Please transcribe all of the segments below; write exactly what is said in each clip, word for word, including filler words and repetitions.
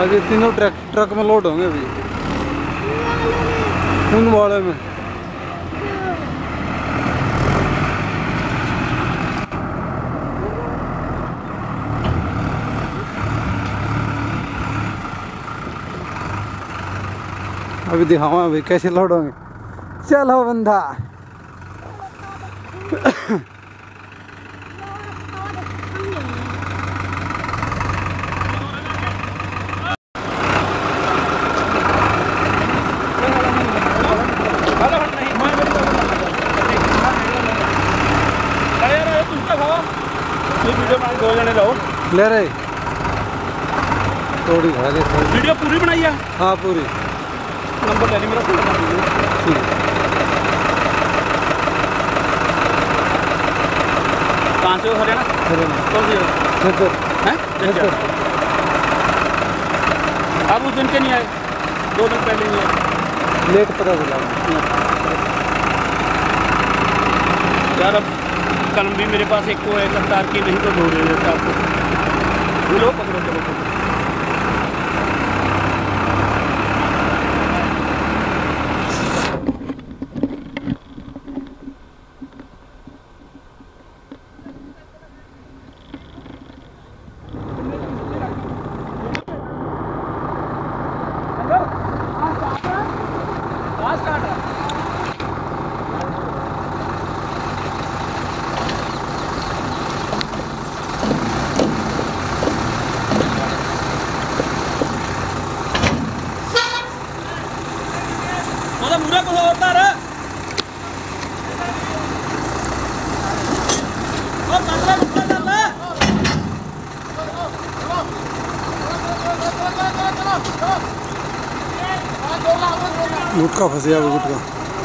आगे तीनों truck truck में लोड होंगे अभी उन वाले में। अभी दिखाऊंगा अभी कैसे लोड होंगे। चलो बंदा दो जने रहो ले रहे थोड़ी खा ले। वीडियो पूरी बनाई है? हाँ पूरी। नंबर ले ली मेरा फोन कर दीजिए। ठीक कहाँ से हो? हरियाणा? हरियाणा। कौन सी झज्जर हैं? झज्जर। आप उस दिन के नहीं आए? दो दिन पहले नहीं आए? लेट पता चला यार। अब कलम भी मेरे पास एक को है कतार की, नहीं तो ढूंढ रहे थे आपको। लो पकड़ो चलो पकड़ो। मुरा को होता रे ओ कटरा कटरा चल ले। गुटका फंस गया वो गुटका।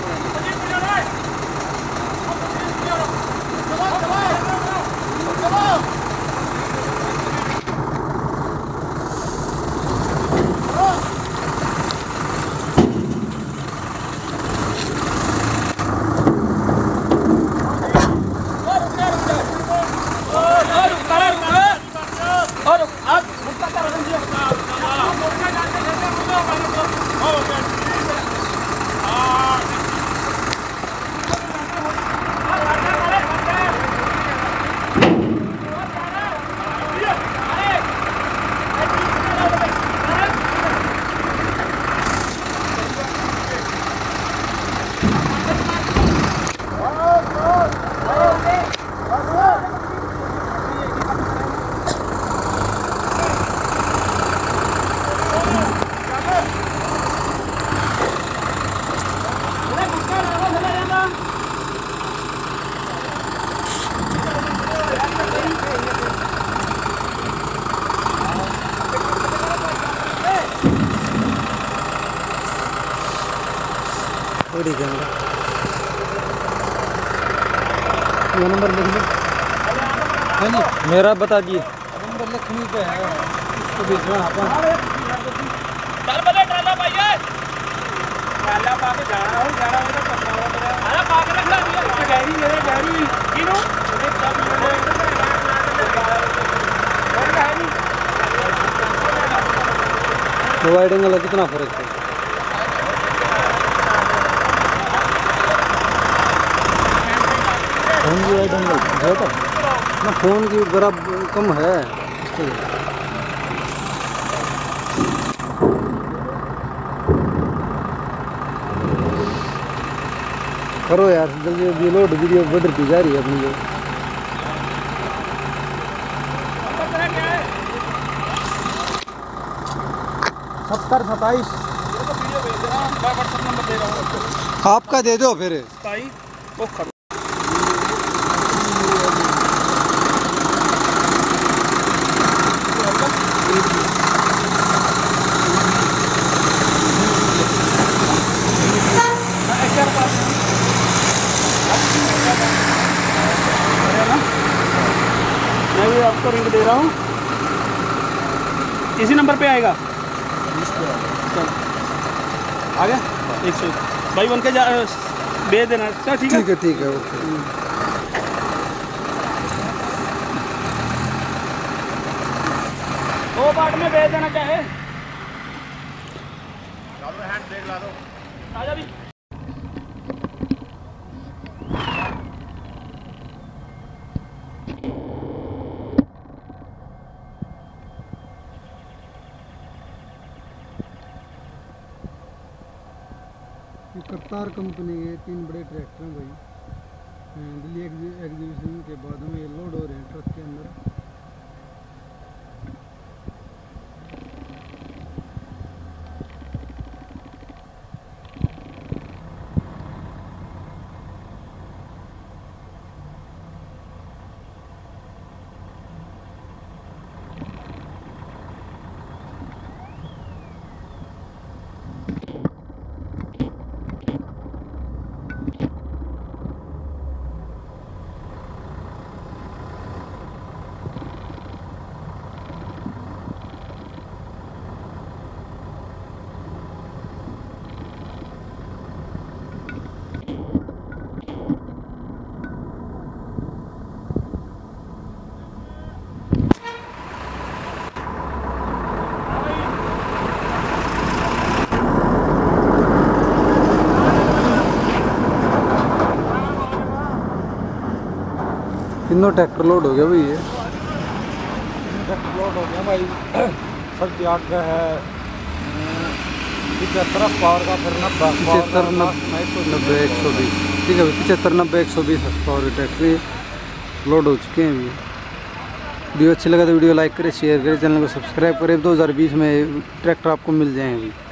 ठीक है ये नंबर लिख लो। हाँ जी मेरा बता दिए। नंबर लखनी पे है इसको भेजना अपन। चल बले ट्राला पाइए ट्राला पा के जा रहा हूँ ग्यारह बजे तक पहुँचा हुआ मेरा। अरे पा के रखना दिया गहरी मेरे गहरी किनो तो वाइड एंगल कितना फर्क है? फोन की वाइड एंगल है तो ना फोन की बड़ा कम है। करो यार जल्दी जल्दी लोड वीडियो बढ़ती जा रही है अपनी जो। सत्तर सताईस आपका दे दो फिर मैं भी आपको रिंग दे रहा हूँ इसी नंबर पे आएगा। आ गया एक सौ भाई बन के जा भेज देना। अच्छा ठीक है ठीक है ठीक है ओके। दो पार्ट में भेज देना चाहे ब्रेक ला दो आजा भी करतार कंपनी के तीन बड़े ट्रैक्टर हैं भाई, दिल्ली एग्जीबिशन के बाद में ये लोड हो रहे हैं ट्रक के अंदर। तीनों ट्रैक्टर लोड हो गया भाई, ये ट्रैक्टर लोड हो गया भाई। सब त्याग का है पिछहत्तर पावर का, फिर नब्बे पिछहत्तर नब्बे एक सौ बीस ठीक है भाई, पिछहत्तर नब्बे एक सौ बीस पावर के ट्रैक्टर लोड हो चुके हैं अभी। वीडियो अच्छी लगा तो वीडियो लाइक करें, शेयर करें, चैनल को सब्सक्राइब करें। दो हज़ार बीस में ट्रैक्टर आपको मिल जाएंगे अभी।